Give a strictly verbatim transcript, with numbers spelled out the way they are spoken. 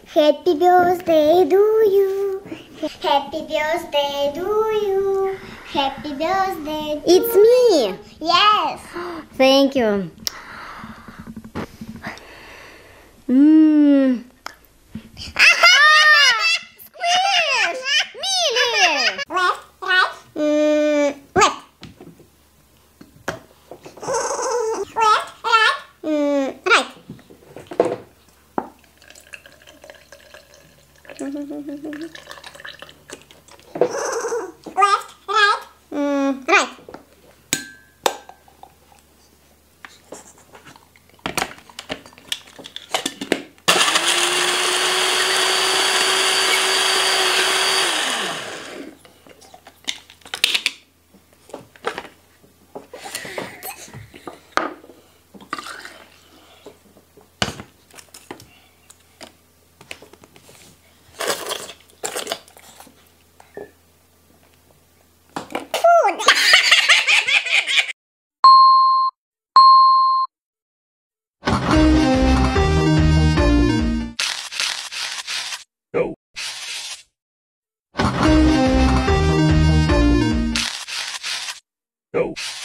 Happy birthday to you. Happy birthday to you. Happy birthday to It's me. Yes. Thank you. Mmm. Squish! Milli! Left, right. Mm, left. Left, right. Mm, right. Left, right. Mm, right. Go. Go.